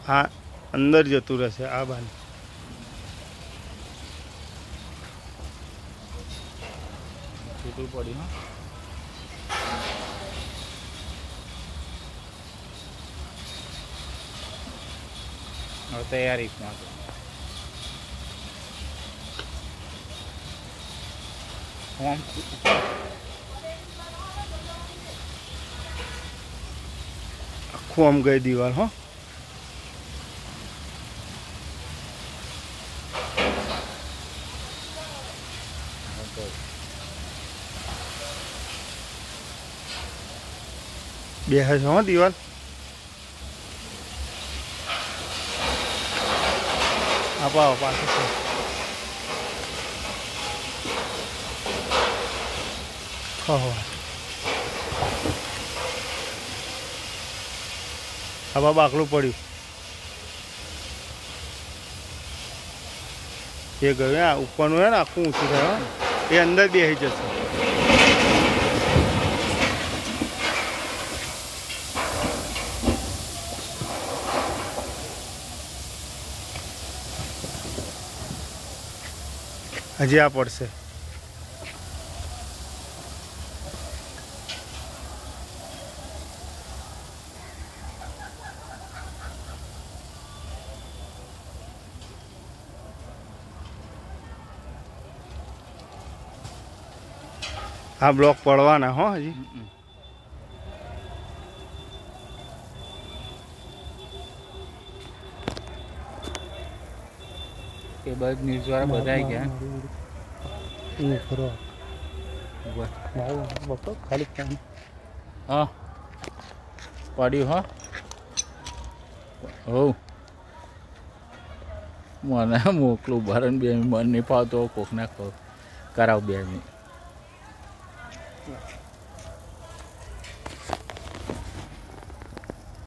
आ अंदर जतु रहेशे आ बान छूटू पड़ी। हाँ और तैयारी आखू आम गई दीवार। हाँ बेहे छे। हाँ दीवार आप आओ पास हवा बाकलू पड़ू ये गयो ऊपर है ना आखू ऊँचू थे ये अंदर बेही जैसे हजी आ पड़से आ ब्लॉक पड़वाना। हो हजी के बाद न्यूज़ वाला बताया क्या ये करो खाली हाँ पड़ी। हाँ ओ મને મોકલું ભરણ બે મન નહીં ફાવતો કોકના કરાવ બે